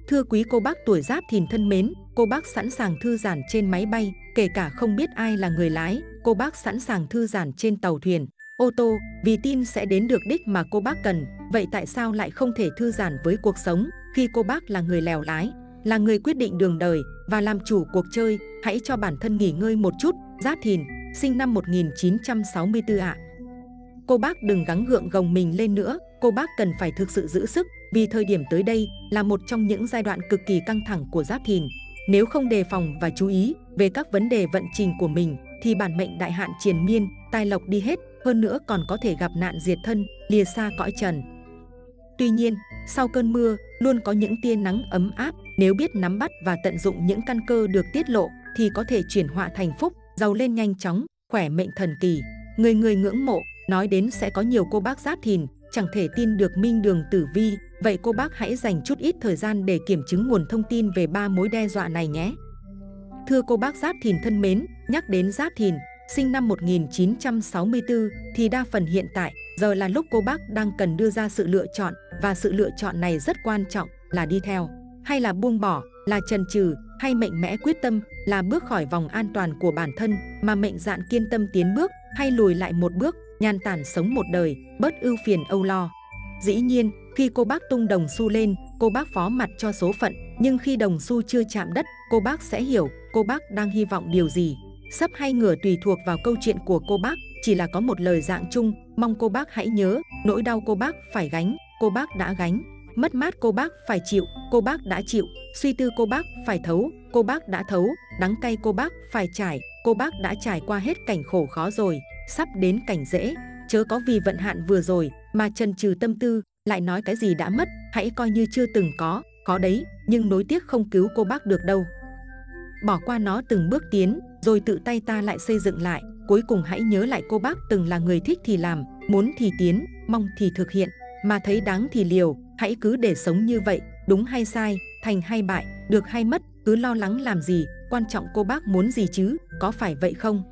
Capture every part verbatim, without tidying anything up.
Thưa quý cô bác tuổi Giáp Thìn thân mến, cô bác sẵn sàng thư giãn trên máy bay, kể cả không biết ai là người lái, cô bác sẵn sàng thư giãn trên tàu thuyền, ô tô, vì tin sẽ đến được đích mà cô bác cần. Vậy tại sao lại không thể thư giãn với cuộc sống khi cô bác là người lèo lái, là người quyết định đường đời và làm chủ cuộc chơi? Hãy cho bản thân nghỉ ngơi một chút. Giáp Thìn, sinh năm một nghìn chín trăm sáu mươi tư ạ. À. Cô bác đừng gắng gượng gồng mình lên nữa, cô bác cần phải thực sự giữ sức, vì thời điểm tới đây là một trong những giai đoạn cực kỳ căng thẳng của Giáp Thìn. Nếu không đề phòng và chú ý về các vấn đề vận trình của mình, thì bản mệnh đại hạn triền miên, tài lộc đi hết, hơn nữa còn có thể gặp nạn diệt thân, lìa xa cõi trần. Tuy nhiên, sau cơn mưa, luôn có những tia nắng ấm áp, nếu biết nắm bắt và tận dụng những căn cơ được tiết lộ, thì có thể chuyển họa thành phúc, giàu lên nhanh chóng, khỏe mệnh thần kỳ. Người người ngưỡng mộ, nói đến sẽ có nhiều cô bác Giáp Thìn, chẳng thể tin được minh đường tử vi, vậy cô bác hãy dành chút ít thời gian để kiểm chứng nguồn thông tin về ba mối đe dọa này nhé. Thưa cô bác Giáp Thìn thân mến, nhắc đến Giáp Thìn, sinh năm một nghìn chín trăm sáu mươi tư, thì đa phần hiện tại, giờ là lúc cô bác đang cần đưa ra sự lựa chọn, và sự lựa chọn này rất quan trọng, là đi theo, hay là buông bỏ, là chần chừ, hay mạnh mẽ quyết tâm, là bước khỏi vòng an toàn của bản thân, mà mệnh dạn kiên tâm tiến bước, hay lùi lại một bước, nhàn tản sống một đời, bớt ưu phiền âu lo. Dĩ nhiên, khi cô bác tung đồng xu lên, cô bác phó mặt cho số phận, nhưng khi đồng xu chưa chạm đất, cô bác sẽ hiểu cô bác đang hy vọng điều gì. Sấp hay ngửa tùy thuộc vào câu chuyện của cô bác, chỉ là có một lời dạng chung, mong cô bác hãy nhớ, nỗi đau cô bác phải gánh, cô bác đã gánh, mất mát cô bác phải chịu, cô bác đã chịu, suy tư cô bác phải thấu, cô bác đã thấu, đắng cay cô bác phải trải, cô bác đã trải qua hết cảnh khổ khó rồi, sắp đến cảnh dễ. Chớ có vì vận hạn vừa rồi mà chần chừ tâm tư, lại nói cái gì đã mất, hãy coi như chưa từng có, có đấy, nhưng nối tiếc không cứu cô bác được đâu. Bỏ qua nó từng bước tiến, rồi tự tay ta lại xây dựng lại. Cuối cùng hãy nhớ lại cô bác từng là người thích thì làm, muốn thì tiến, mong thì thực hiện, mà thấy đáng thì liều. Hãy cứ để sống như vậy, đúng hay sai, thành hay bại, được hay mất, cứ lo lắng làm gì, quan trọng cô bác muốn gì chứ, có phải vậy không?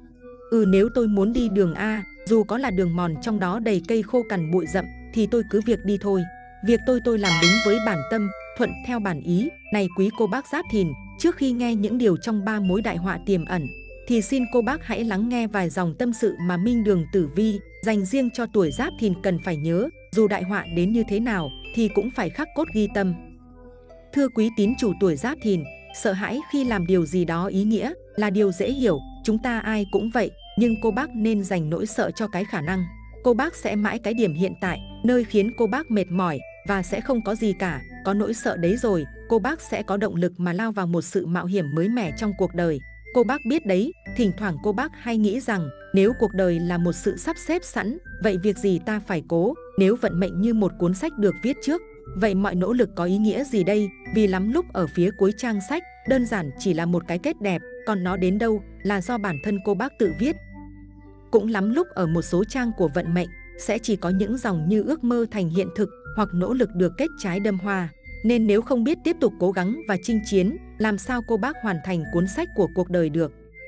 Ừ, nếu tôi muốn đi đường A, dù có là đường mòn trong đó đầy cây khô cằn bụi rậm, thì tôi cứ việc đi thôi. Việc tôi tôi làm đúng với bản tâm, thuận theo bản ý. Này quý cô bác Giáp Thìn, trước khi nghe những điều trong ba mối đại họa tiềm ẩn, thì xin cô bác hãy lắng nghe vài dòng tâm sự mà minh đường tử vi dành riêng cho tuổi Giáp Thìn cần phải nhớ, dù đại họa đến như thế nào thì cũng phải khắc cốt ghi tâm. Thưa quý tín chủ tuổi Giáp Thìn, sợ hãi khi làm điều gì đó ý nghĩa là điều dễ hiểu, chúng ta ai cũng vậy, nhưng cô bác nên dành nỗi sợ cho cái khả năng cô bác sẽ mãi cái điểm hiện tại, nơi khiến cô bác mệt mỏi và sẽ không có gì cả. Có nỗi sợ đấy rồi, cô bác sẽ có động lực mà lao vào một sự mạo hiểm mới mẻ trong cuộc đời. Cô bác biết đấy, thỉnh thoảng cô bác hay nghĩ rằng nếu cuộc đời là một sự sắp xếp sẵn, vậy việc gì ta phải cố, nếu vận mệnh như một cuốn sách được viết trước, vậy mọi nỗ lực có ý nghĩa gì đây? Vì lắm lúc ở phía cuối trang sách, đơn giản chỉ là một cái kết đẹp, còn nó đến đâu là do bản thân cô bác tự viết. Cũng lắm lúc ở một số trang của vận mệnh, sẽ chỉ có những dòng như ước mơ thành hiện thực, hoặc nỗ lực được kết trái đâm hoa. Nên nếu không biết tiếp tục cố gắng và chinh chiến, làm sao cô bác hoàn thành cuốn sách của cuộc đời được?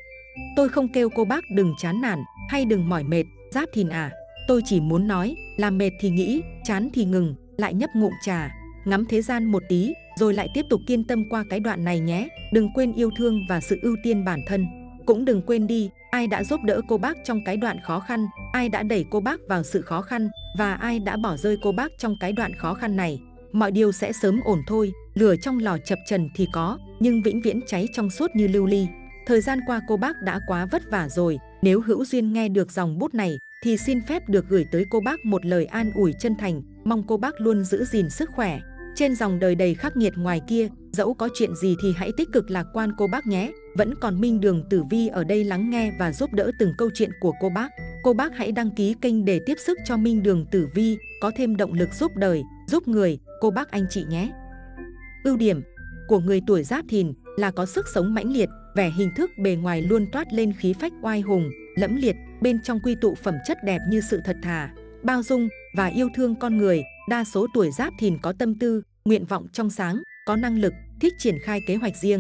Tôi không kêu cô bác đừng chán nản, hay đừng mỏi mệt, Giáp Thìn à. Tôi chỉ muốn nói, làm mệt thì nghĩ, chán thì ngừng, lại nhấp ngụm trà, ngắm thế gian một tí, rồi lại tiếp tục kiên tâm qua cái đoạn này nhé. Đừng quên yêu thương và sự ưu tiên bản thân. Cũng đừng quên đi, ai đã giúp đỡ cô bác trong cái đoạn khó khăn, ai đã đẩy cô bác vào sự khó khăn, và ai đã bỏ rơi cô bác trong cái đoạn khó khăn này. Mọi điều sẽ sớm ổn thôi, lửa trong lò chập trần thì có, nhưng vĩnh viễn cháy trong suốt như lưu ly. Thời gian qua cô bác đã quá vất vả rồi, nếu hữu duyên nghe được dòng bút này, thì xin phép được gửi tới cô bác một lời an ủi chân thành, mong cô bác luôn giữ gìn sức khỏe. Trên dòng đời đầy khắc nghiệt ngoài kia, dẫu có chuyện gì thì hãy tích cực lạc quan cô bác nhé. Vẫn còn minh đường tử vi ở đây lắng nghe và giúp đỡ từng câu chuyện của cô bác. Cô bác hãy đăng ký kênh để tiếp sức cho minh đường tử vi, có thêm động lực giúp đời, giúp người, cô bác anh chị nhé. Ưu điểm của người tuổi Giáp Thìn là có sức sống mãnh liệt, vẻ hình thức bề ngoài luôn toát lên khí phách oai hùng, lẫm liệt, bên trong quy tụ phẩm chất đẹp như sự thật thà, bao dung và yêu thương con người. Đa số tuổi Giáp Thìn có tâm tư, nguyện vọng trong sáng, có năng lực, thích triển khai kế hoạch riêng.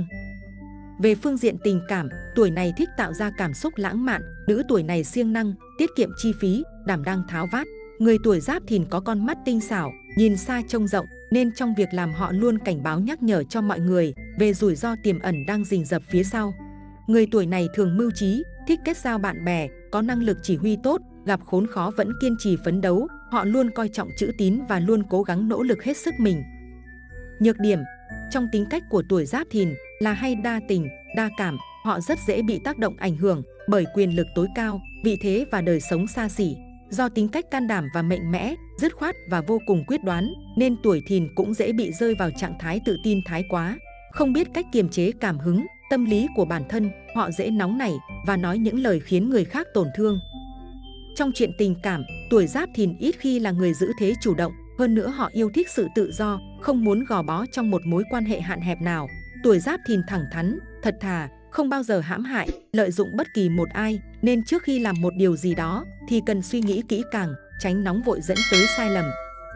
Về phương diện tình cảm, tuổi này thích tạo ra cảm xúc lãng mạn, nữ tuổi này siêng năng, tiết kiệm chi phí, đảm đang tháo vát. Người tuổi Giáp Thìn có con mắt tinh xảo, nhìn xa trông rộng, nên trong việc làm họ luôn cảnh báo nhắc nhở cho mọi người về rủi ro tiềm ẩn đang rình rập phía sau. Người tuổi này thường mưu trí, thích kết giao bạn bè, có năng lực chỉ huy tốt, gặp khốn khó vẫn kiên trì phấn đấu, họ luôn coi trọng chữ tín và luôn cố gắng nỗ lực hết sức mình. Nhược điểm trong tính cách của tuổi Giáp Thìn là hay đa tình, đa cảm, họ rất dễ bị tác động ảnh hưởng bởi quyền lực tối cao, vị thế và đời sống xa xỉ. Do tính cách can đảm và mạnh mẽ, dứt khoát và vô cùng quyết đoán, nên tuổi Thìn cũng dễ bị rơi vào trạng thái tự tin thái quá, không biết cách kiềm chế cảm hứng, tâm lý của bản thân, họ dễ nóng nảy và nói những lời khiến người khác tổn thương. Trong chuyện tình cảm, tuổi Giáp Thìn ít khi là người giữ thế chủ động, hơn nữa họ yêu thích sự tự do, không muốn gò bó trong một mối quan hệ hạn hẹp nào. Tuổi Giáp Thìn thẳng thắn, thật thà, không bao giờ hãm hại, lợi dụng bất kỳ một ai, nên trước khi làm một điều gì đó thì cần suy nghĩ kỹ càng, tránh nóng vội dẫn tới sai lầm.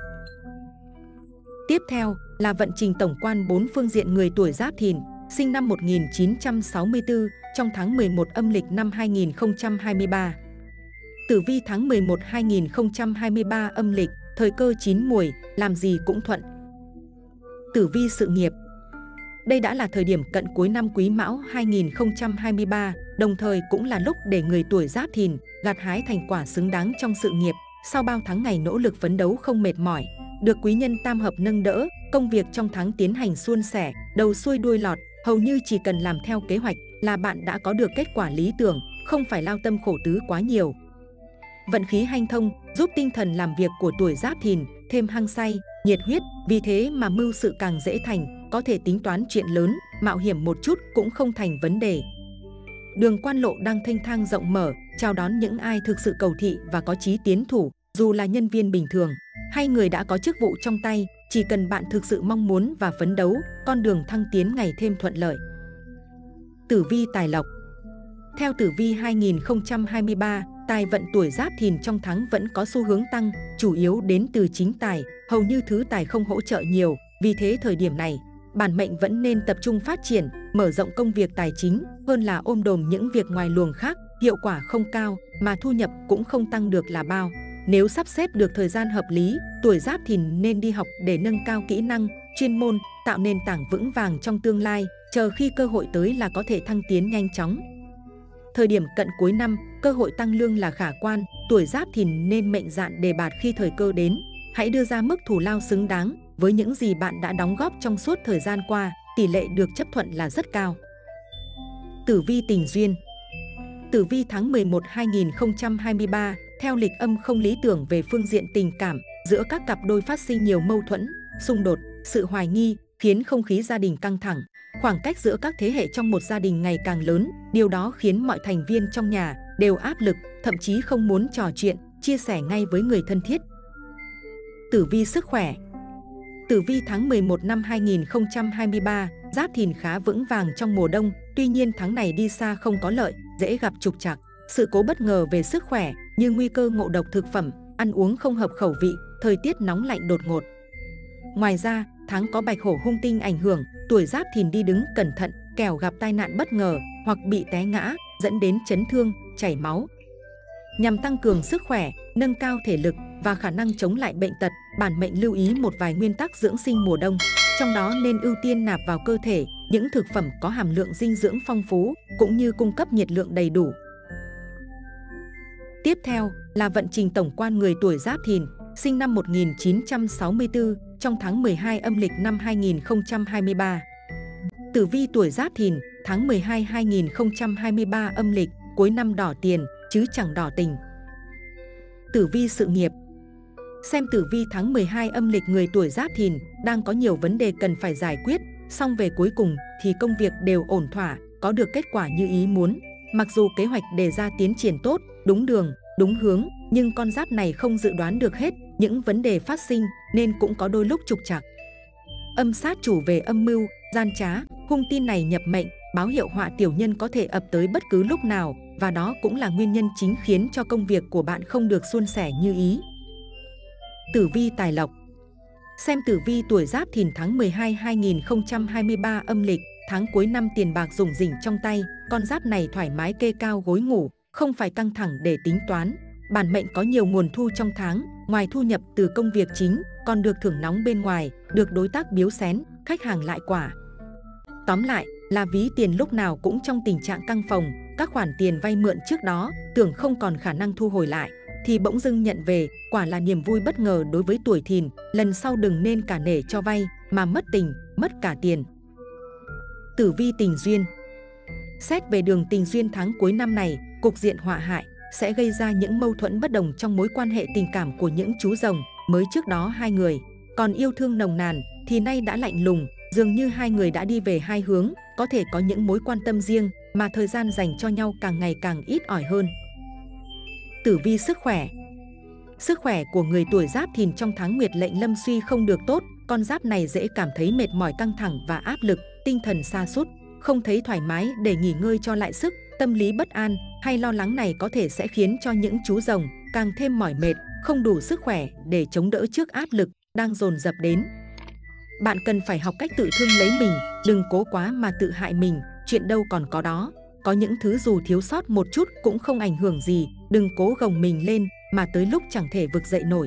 Tiếp theo là vận trình tổng quan bốn phương diện người tuổi Giáp Thìn, sinh năm một nghìn chín trăm sáu mươi tư, trong tháng mười một âm lịch năm hai nghìn không trăm hai mươi ba. Tử vi tháng mười một hai nghìn không trăm hai mươi ba âm lịch, thời cơ chín muồi, làm gì cũng thuận. Tử vi sự nghiệp. Đây đã là thời điểm cận cuối năm Quý Mão hai nghìn không trăm hai mươi ba, đồng thời cũng là lúc để người tuổi Giáp Thìn gặt hái thành quả xứng đáng trong sự nghiệp. Sau bao tháng ngày nỗ lực phấn đấu không mệt mỏi, được quý nhân tam hợp nâng đỡ, công việc trong tháng tiến hành suôn sẻ, đầu xuôi đuôi lọt, hầu như chỉ cần làm theo kế hoạch là bạn đã có được kết quả lý tưởng, không phải lao tâm khổ tứ quá nhiều. Vận khí hanh thông giúp tinh thần làm việc của tuổi Giáp Thìn thêm hăng say, nhiệt huyết, vì thế mà mưu sự càng dễ thành, có thể tính toán chuyện lớn, mạo hiểm một chút cũng không thành vấn đề. Đường quan lộ đang thênh thang rộng mở, chào đón những ai thực sự cầu thị và có chí tiến thủ, dù là nhân viên bình thường hay người đã có chức vụ trong tay, chỉ cần bạn thực sự mong muốn và phấn đấu, con đường thăng tiến ngày thêm thuận lợi. Tử vi tài lộc. Theo tử vi hai nghìn không trăm hai mươi ba, tài vận tuổi Giáp Thìn trong tháng vẫn có xu hướng tăng, chủ yếu đến từ chính tài, hầu như thứ tài không hỗ trợ nhiều, vì thế thời điểm này, bản mệnh vẫn nên tập trung phát triển, mở rộng công việc tài chính hơn là ôm đồm những việc ngoài luồng khác, hiệu quả không cao mà thu nhập cũng không tăng được là bao. Nếu sắp xếp được thời gian hợp lý, tuổi Giáp Thìn nên đi học để nâng cao kỹ năng, chuyên môn, tạo nền tảng vững vàng trong tương lai, chờ khi cơ hội tới là có thể thăng tiến nhanh chóng. Thời điểm cận cuối năm, cơ hội tăng lương là khả quan, tuổi Giáp Thìn nên mạnh dạn đề bạt khi thời cơ đến. Hãy đưa ra mức thù lao xứng đáng với những gì bạn đã đóng góp trong suốt thời gian qua, tỷ lệ được chấp thuận là rất cao. Tử vi tình duyên. Tử vi tháng mười một hai nghìn không trăm hai mươi ba, theo lịch âm không lý tưởng về phương diện tình cảm, giữa các cặp đôi phát sinh nhiều mâu thuẫn, xung đột, sự hoài nghi, khiến không khí gia đình căng thẳng. Khoảng cách giữa các thế hệ trong một gia đình ngày càng lớn, điều đó khiến mọi thành viên trong nhà đều áp lực, thậm chí không muốn trò chuyện, chia sẻ ngay với người thân thiết. Tử vi sức khỏe. Tử vi tháng mười một năm hai nghìn không trăm hai mươi ba, Giáp Thìn khá vững vàng trong mùa đông, tuy nhiên tháng này đi xa không có lợi, dễ gặp trục trặc, sự cố bất ngờ về sức khỏe như nguy cơ ngộ độc thực phẩm, ăn uống không hợp khẩu vị, thời tiết nóng lạnh đột ngột. Ngoài ra, tháng có bạch hổ hung tinh ảnh hưởng, tuổi Giáp Thìn đi đứng cẩn thận, kẻo gặp tai nạn bất ngờ hoặc bị té ngã, dẫn đến chấn thương, chảy máu. Nhằm tăng cường sức khỏe, nâng cao thể lực và khả năng chống lại bệnh tật, bản mệnh lưu ý một vài nguyên tắc dưỡng sinh mùa đông. Trong đó nên ưu tiên nạp vào cơ thể những thực phẩm có hàm lượng dinh dưỡng phong phú, cũng như cung cấp nhiệt lượng đầy đủ. Tiếp theo là vận trình tổng quan người tuổi Giáp Thìn, sinh năm một nghìn chín trăm sáu mươi tư, trong tháng mười hai âm lịch năm hai nghìn không trăm hai mươi ba. Tử vi tuổi Giáp Thìn, tháng mười hai hai nghìn không trăm hai mươi ba âm lịch, cuối năm đỏ tiền, chứ chẳng đỏ tình. Tử vi sự nghiệp. Xem tử vi tháng mười hai âm lịch người tuổi Giáp Thìn đang có nhiều vấn đề cần phải giải quyết, song về cuối cùng thì công việc đều ổn thỏa, có được kết quả như ý muốn. Mặc dù kế hoạch đề ra tiến triển tốt, đúng đường, đúng hướng, nhưng con giáp này không dự đoán được hết những vấn đề phát sinh nên cũng có đôi lúc trục trặc. Âm sát chủ về âm mưu, gian trá, hung tin này nhập mệnh, báo hiệu họa tiểu nhân có thể ập tới bất cứ lúc nào, và đó cũng là nguyên nhân chính khiến cho công việc của bạn không được suôn sẻ như ý. Tử vi tài lộc. Xem tử vi tuổi Giáp Thìn tháng mười hai hai nghìn không trăm hai mươi ba âm lịch, tháng cuối năm tiền bạc rủng rỉnh trong tay, con giáp này thoải mái kê cao gối ngủ, không phải căng thẳng để tính toán. Bản mệnh có nhiều nguồn thu trong tháng, Ngoài thu nhập từ công việc chính, còn được thưởng nóng bên ngoài, được đối tác biếu xén, khách hàng lại quả. Tóm lại là ví tiền lúc nào cũng trong tình trạng căng phồng, các khoản tiền vay mượn trước đó tưởng không còn khả năng thu hồi lại thì bỗng dưng nhận về, quả là niềm vui bất ngờ đối với tuổi Thìn. Lần sau đừng nên cả nể cho vay mà mất tình, mất cả tiền. Tử vi tình duyên. Xét về đường tình duyên tháng cuối năm này, cục diện họa hại sẽ gây ra những mâu thuẫn bất đồng trong mối quan hệ tình cảm của những chú rồng. Mới trước đó hai người còn yêu thương nồng nàn thì nay đã lạnh lùng, dường như hai người đã đi về hai hướng, có thể có những mối quan tâm riêng mà thời gian dành cho nhau càng ngày càng ít ỏi hơn. Tử vi sức khỏe. Sức khỏe của người tuổi Giáp Thìn trong tháng Nguyệt lệnh lâm suy không được tốt, con giáp này dễ cảm thấy mệt mỏi, căng thẳng và áp lực, tinh thần sa sút, không thấy thoải mái để nghỉ ngơi cho lại sức. Tâm lý bất an hay lo lắng này có thể sẽ khiến cho những chú rồng càng thêm mỏi mệt, không đủ sức khỏe để chống đỡ trước áp lực đang dồn dập đến. Bạn cần phải học cách tự thương lấy mình, đừng cố quá mà tự hại mình, chuyện đâu còn có đó. Có những thứ dù thiếu sót một chút cũng không ảnh hưởng gì, đừng cố gồng mình lên mà tới lúc chẳng thể vực dậy nổi.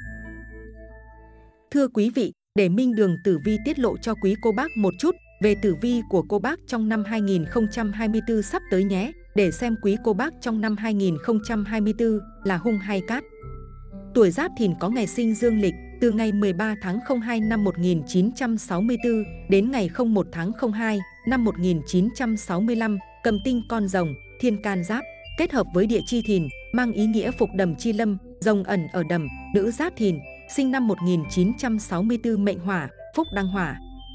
Thưa quý vị, để Minh Đường Tử Vi tiết lộ cho quý cô bác một chút về tử vi của cô bác trong năm hai nghìn không trăm hai mươi tư sắp tới nhé. Để xem quý cô bác trong năm hai nghìn không trăm hai mươi tư là hung hay cát. Tuổi Giáp Thìn có ngày sinh dương lịch từ ngày mười ba tháng không hai năm một nghìn chín trăm sáu mươi tư đến ngày không một tháng không hai năm một nghìn chín trăm sáu mươi lăm, cầm tinh con rồng, thiên can giáp, kết hợp với địa chi Thìn, mang ý nghĩa phục đầm chi lâm, rồng ẩn ở đầm, nữ Giáp Thìn, sinh năm một nghìn chín trăm sáu mươi tư, mệnh hỏa, phúc đăng hỏa.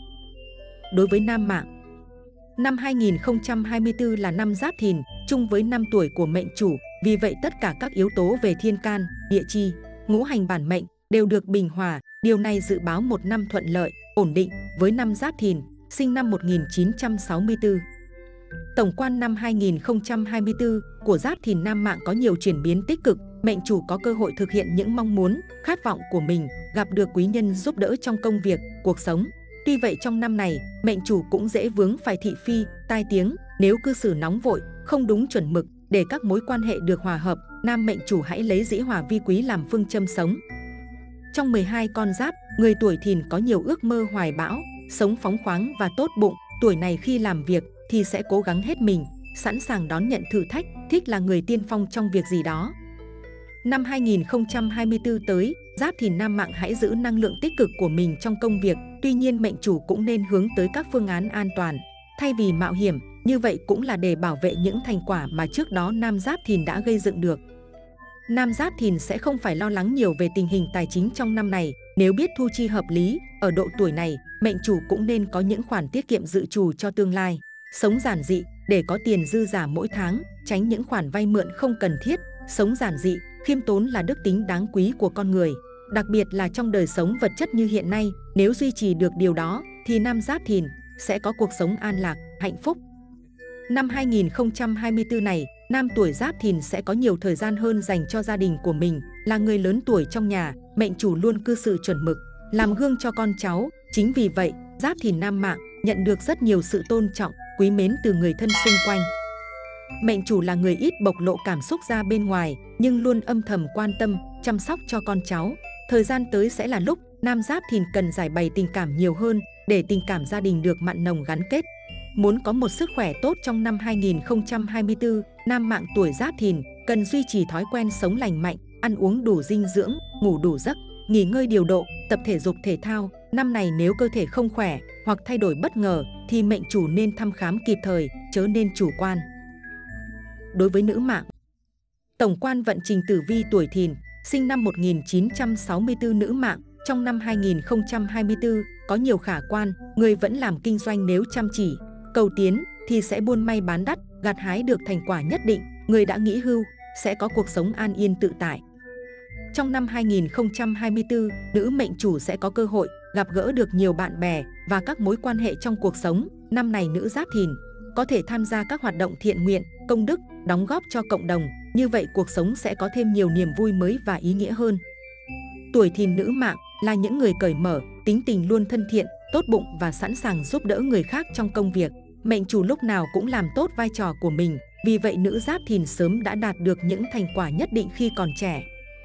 Đối với nam mạng, năm hai nghìn không trăm hai mươi tư là năm Giáp Thìn, chung với năm tuổi của mệnh chủ, vì vậy tất cả các yếu tố về thiên can, địa chi, ngũ hành bản mệnh đều được bình hòa. Điều này dự báo một năm thuận lợi, ổn định với năm Giáp Thìn, sinh năm một nghìn chín trăm sáu mươi tư. Tổng quan năm hai nghìn không trăm hai mươi tư của Giáp Thìn nam mạng có nhiều chuyển biến tích cực, mệnh chủ có cơ hội thực hiện những mong muốn, khát vọng của mình, gặp được quý nhân giúp đỡ trong công việc, cuộc sống. Tuy vậy trong năm này, mệnh chủ cũng dễ vướng phải thị phi, tai tiếng, nếu cư xử nóng vội, không đúng chuẩn mực. Để các mối quan hệ được hòa hợp, nam mệnh chủ hãy lấy dĩ hòa vi quý làm phương châm sống. Trong mười hai con giáp, người tuổi Thìn có nhiều ước mơ hoài bão, sống phóng khoáng và tốt bụng. Tuổi này khi làm việc thì sẽ cố gắng hết mình, sẵn sàng đón nhận thử thách, thích là người tiên phong trong việc gì đó. Năm hai nghìn không trăm hai mươi tư tới, Giáp Thìn nam mạng hãy giữ năng lượng tích cực của mình trong công việc. Tuy nhiên mệnh chủ cũng nên hướng tới các phương án an toàn, thay vì mạo hiểm. Như vậy cũng là để bảo vệ những thành quả mà trước đó nam Giáp Thìn đã gây dựng được. Nam Giáp Thìn sẽ không phải lo lắng nhiều về tình hình tài chính trong năm này, nếu biết thu chi hợp lý. Ở độ tuổi này, mệnh chủ cũng nên có những khoản tiết kiệm dự trù cho tương lai. Sống giản dị để có tiền dư giả mỗi tháng, tránh những khoản vay mượn không cần thiết. Sống giản dị, khiêm tốn là đức tính đáng quý của con người, đặc biệt là trong đời sống vật chất như hiện nay. Nếu duy trì được điều đó thì nam Giáp Thìn sẽ có cuộc sống an lạc, hạnh phúc. Năm hai nghìn không trăm hai mươi tư này, nam tuổi Giáp Thìn sẽ có nhiều thời gian hơn dành cho gia đình của mình. Là người lớn tuổi trong nhà, mệnh chủ luôn cư xử chuẩn mực, làm gương cho con cháu. Chính vì vậy, Giáp Thìn nam mạng nhận được rất nhiều sự tôn trọng, quý mến từ người thân xung quanh. Mệnh chủ là người ít bộc lộ cảm xúc ra bên ngoài, nhưng luôn âm thầm quan tâm, chăm sóc cho con cháu. Thời gian tới sẽ là lúc nam Giáp Thìn cần giải bày tình cảm nhiều hơn, để tình cảm gia đình được mặn nồng gắn kết. Muốn có một sức khỏe tốt trong năm hai nghìn không trăm hai mươi tư, nam mạng tuổi Giáp Thìn cần duy trì thói quen sống lành mạnh, ăn uống đủ dinh dưỡng, ngủ đủ giấc, nghỉ ngơi điều độ, tập thể dục thể thao. Năm này nếu cơ thể không khỏe hoặc thay đổi bất ngờ thì mệnh chủ nên thăm khám kịp thời, chớ nên chủ quan. Đối với nữ mạng, tổng quan vận trình tử vi tuổi Thìn, sinh năm một nghìn chín trăm sáu mươi tư nữ mạng, trong năm hai nghìn không trăm hai mươi tư có nhiều khả quan. Người vẫn làm kinh doanh nếu chăm chỉ, cầu tiến thì sẽ buôn may bán đắt, gặt hái được thành quả nhất định. Người đã nghỉ hưu sẽ có cuộc sống an yên tự tại. Trong năm hai nghìn không trăm hai mươi tư, nữ mệnh chủ sẽ có cơ hội gặp gỡ được nhiều bạn bè và các mối quan hệ trong cuộc sống. Năm này nữ Giáp Thìn có thể tham gia các hoạt động thiện nguyện, công đức, đóng góp cho cộng đồng. Như vậy cuộc sống sẽ có thêm nhiều niềm vui mới và ý nghĩa hơn. Tuổi Thìn nữ mạng là những người cởi mở, tính tình luôn thân thiện, tốt bụng và sẵn sàng giúp đỡ người khác trong công việc. Mệnh chủ lúc nào cũng làm tốt vai trò của mình, vì vậy nữ Giáp Thìn sớm đã đạt được những thành quả nhất định khi còn trẻ.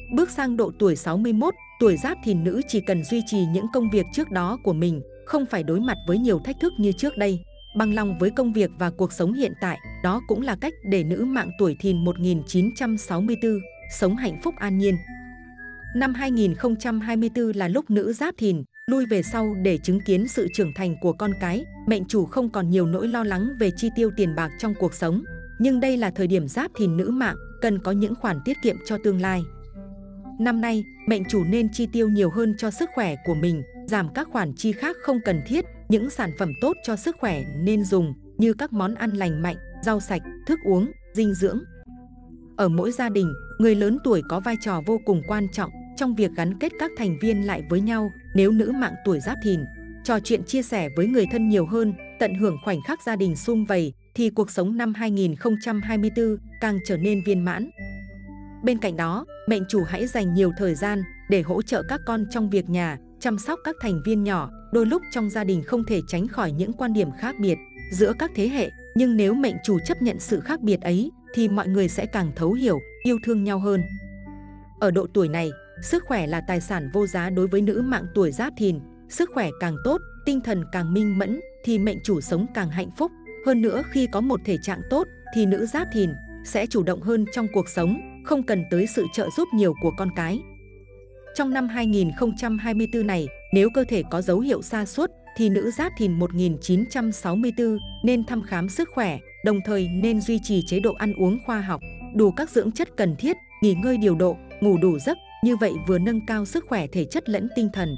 Bước sang độ tuổi sáu mươi mốt, tuổi Giáp Thìn nữ chỉ cần duy trì những công việc trước đó của mình, không phải đối mặt với nhiều thách thức như trước đây. Bằng lòng với công việc và cuộc sống hiện tại, đó cũng là cách để nữ mạng tuổi Thìn một nghìn chín trăm sáu mươi tư sống hạnh phúc an nhiên. Năm hai nghìn không trăm hai mươi tư là lúc nữ Giáp Thìn lui về sau để chứng kiến sự trưởng thành của con cái, mệnh chủ không còn nhiều nỗi lo lắng về chi tiêu tiền bạc trong cuộc sống. Nhưng đây là thời điểm Giáp Thìn nữ mạng cần có những khoản tiết kiệm cho tương lai. Năm nay, mệnh chủ nên chi tiêu nhiều hơn cho sức khỏe của mình, giảm các khoản chi khác không cần thiết. Những sản phẩm tốt cho sức khỏe nên dùng như các món ăn lành mạnh, rau sạch, thức uống, dinh dưỡng. Ở mỗi gia đình, người lớn tuổi có vai trò vô cùng quan trọng trong việc gắn kết các thành viên lại với nhau. Nếu nữ mạng tuổi Giáp Thìn trò chuyện chia sẻ với người thân nhiều hơn, tận hưởng khoảnh khắc gia đình sum vầy, thì cuộc sống năm hai nghìn không trăm hai mươi tư càng trở nên viên mãn. Bên cạnh đó, mệnh chủ hãy dành nhiều thời gian để hỗ trợ các con trong việc nhà, chăm sóc các thành viên nhỏ. Đôi lúc trong gia đình không thể tránh khỏi những quan điểm khác biệt giữa các thế hệ, nhưng nếu mệnh chủ chấp nhận sự khác biệt ấy thì mọi người sẽ càng thấu hiểu, yêu thương nhau hơn. Ở độ tuổi này, sức khỏe là tài sản vô giá đối với nữ mạng tuổi Giáp Thìn. Sức khỏe càng tốt, tinh thần càng minh mẫn thì mệnh chủ sống càng hạnh phúc. Hơn nữa, khi có một thể trạng tốt thì nữ Giáp Thìn sẽ chủ động hơn trong cuộc sống, không cần tới sự trợ giúp nhiều của con cái. Trong năm hai nghìn không trăm hai mươi tư này, nếu cơ thể có dấu hiệu sa sút thì nữ Giáp Thìn một nghìn chín trăm sáu mươi tư nên thăm khám sức khỏe, đồng thời nên duy trì chế độ ăn uống khoa học, đủ các dưỡng chất cần thiết, nghỉ ngơi điều độ, ngủ đủ giấc, như vậy vừa nâng cao sức khỏe thể chất lẫn tinh thần.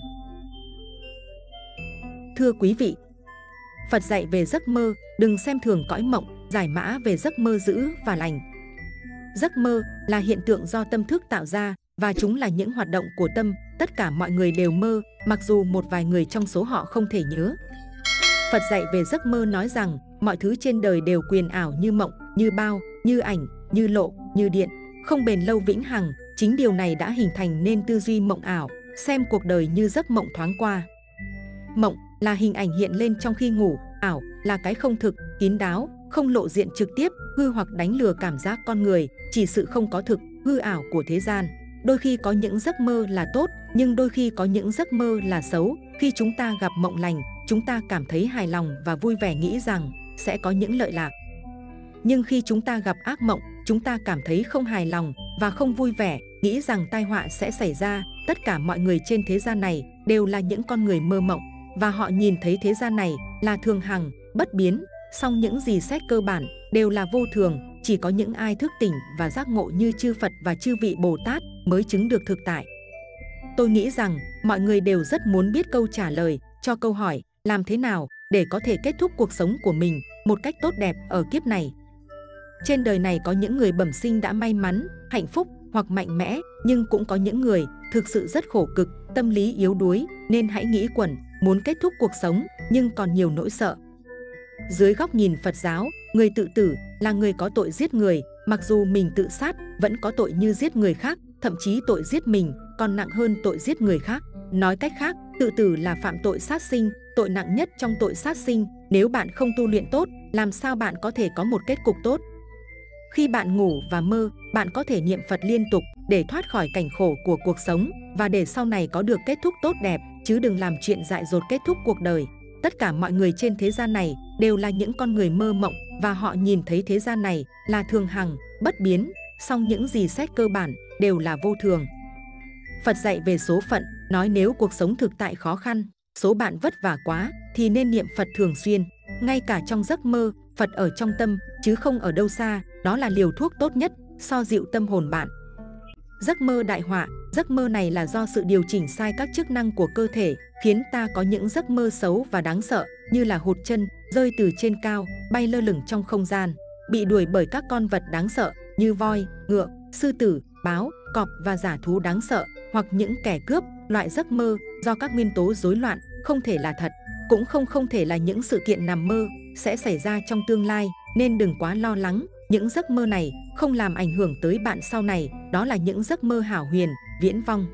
Thưa quý vị, Phật dạy về giấc mơ, đừng xem thường cõi mộng, giải mã về giấc mơ dữ và lành. Giấc mơ là hiện tượng do tâm thức tạo ra và chúng là những hoạt động của tâm, tất cả mọi người đều mơ, mặc dù một vài người trong số họ không thể nhớ. Phật dạy về giấc mơ nói rằng mọi thứ trên đời đều quyền ảo như mộng, như bao, như ảnh, như lộ, như điện, không bền lâu vĩnh hằng. Chính điều này đã hình thành nên tư duy mộng ảo, xem cuộc đời như giấc mộng thoáng qua. Mộng là hình ảnh hiện lên trong khi ngủ, ảo là cái không thực, kín đáo, không lộ diện trực tiếp, hư hoặc đánh lừa cảm giác con người, chỉ sự không có thực, hư ảo của thế gian. Đôi khi có những giấc mơ là tốt, nhưng đôi khi có những giấc mơ là xấu. Khi chúng ta gặp mộng lành, chúng ta cảm thấy hài lòng và vui vẻ, nghĩ rằng sẽ có những lợi lạc. Nhưng khi chúng ta gặp ác mộng, chúng ta cảm thấy không hài lòng và không vui vẻ, nghĩ rằng tai họa sẽ xảy ra. Tất cả mọi người trên thế gian này đều là những con người mơ mộng, và họ nhìn thấy thế gian này là thường hằng, bất biến. Song những gì xét cơ bản đều là vô thường, chỉ có những ai thức tỉnh và giác ngộ như chư Phật và chư vị Bồ Tát mới chứng được thực tại. Tôi nghĩ rằng mọi người đều rất muốn biết câu trả lời cho câu hỏi làm thế nào để có thể kết thúc cuộc sống của mình một cách tốt đẹp ở kiếp này. Trên đời này có những người bẩm sinh đã may mắn, hạnh phúc hoặc mạnh mẽ, nhưng cũng có những người thực sự rất khổ cực, tâm lý yếu đuối, nên hãy nghĩ quẩn, muốn kết thúc cuộc sống nhưng còn nhiều nỗi sợ. Dưới góc nhìn Phật giáo, người tự tử là người có tội giết người, mặc dù mình tự sát vẫn có tội như giết người khác, thậm chí tội giết mình còn nặng hơn tội giết người khác. Nói cách khác, tự tử là phạm tội sát sinh, tội nặng nhất trong tội sát sinh. Nếu bạn không tu luyện tốt, làm sao bạn có thể có một kết cục tốt? Khi bạn ngủ và mơ, bạn có thể niệm Phật liên tục để thoát khỏi cảnh khổ của cuộc sống và để sau này có được kết thúc tốt đẹp, chứ đừng làm chuyện dại dột kết thúc cuộc đời. Tất cả mọi người trên thế gian này đều là những con người mơ mộng và họ nhìn thấy thế gian này là thường hằng, bất biến, song những gì xét cơ bản đều là vô thường. Phật dạy về số phận, nói nếu cuộc sống thực tại khó khăn, số bạn vất vả quá thì nên niệm Phật thường xuyên. Ngay cả trong giấc mơ, Phật ở trong tâm chứ không ở đâu xa, đó là liều thuốc tốt nhất so dịu tâm hồn bạn. Giấc mơ đại họa, giấc mơ này là do sự điều chỉnh sai các chức năng của cơ thể, khiến ta có những giấc mơ xấu và đáng sợ, như là hụt chân, rơi từ trên cao, bay lơ lửng trong không gian, bị đuổi bởi các con vật đáng sợ như voi, ngựa, sư tử, báo, cọp và dã thú đáng sợ, hoặc những kẻ cướp. Loại giấc mơ do các nguyên tố rối loạn không thể là thật, cũng không không thể là những sự kiện nằm mơ sẽ xảy ra trong tương lai, nên đừng quá lo lắng. Những giấc mơ này không làm ảnh hưởng tới bạn sau này, đó là những giấc mơ hão huyền, viễn vông.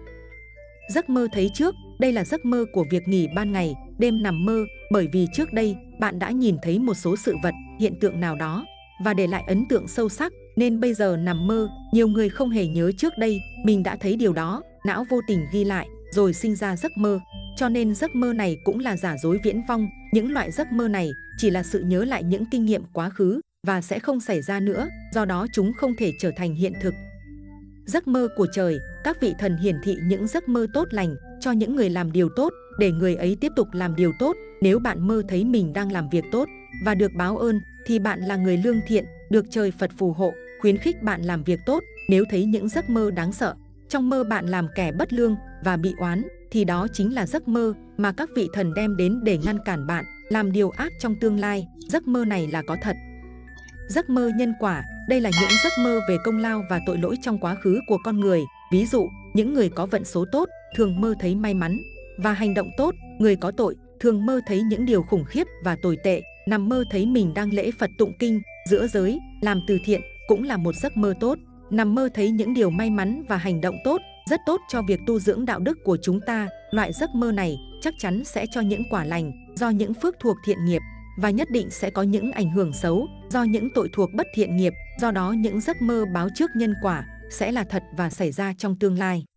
Giấc mơ thấy trước, đây là giấc mơ của việc nghỉ ban ngày, đêm nằm mơ, bởi vì trước đây bạn đã nhìn thấy một số sự vật, hiện tượng nào đó. và để lại ấn tượng sâu sắc, nên bây giờ nằm mơ, nhiều người không hề nhớ trước đây mình đã thấy điều đó, não vô tình ghi lại, rồi sinh ra giấc mơ. Cho nên giấc mơ này cũng là giả dối viễn vong, những loại giấc mơ này chỉ là sự nhớ lại những kinh nghiệm quá khứ và sẽ không xảy ra nữa, do đó chúng không thể trở thành hiện thực. Giấc mơ của trời, các vị thần hiển thị những giấc mơ tốt lành cho những người làm điều tốt, để người ấy tiếp tục làm điều tốt. Nếu bạn mơ thấy mình đang làm việc tốt và được báo ơn, thì bạn là người lương thiện, được trời Phật phù hộ, khuyến khích bạn làm việc tốt. Nếu thấy những giấc mơ đáng sợ, trong mơ bạn làm kẻ bất lương và bị oán, thì đó chính là giấc mơ mà các vị thần đem đến để ngăn cản bạn làm điều ác trong tương lai. Giấc mơ này là có thật. Giấc mơ nhân quả, đây là những giấc mơ về công lao và tội lỗi trong quá khứ của con người. Ví dụ, những người có vận số tốt thường mơ thấy may mắn và hành động tốt, người có tội thường mơ thấy những điều khủng khiếp và tồi tệ. Nằm mơ thấy mình đang lễ Phật tụng kinh, giữa giới, làm từ thiện cũng là một giấc mơ tốt. Nằm mơ thấy những điều may mắn và hành động tốt, rất tốt cho việc tu dưỡng đạo đức của chúng ta. Loại giấc mơ này chắc chắn sẽ cho những quả lành do những phước thuộc thiện nghiệp, và nhất định sẽ có những ảnh hưởng xấu do những tội thuộc bất thiện nghiệp. Do đó những giấc mơ báo trước nhân quả sẽ là thật và xảy ra trong tương lai.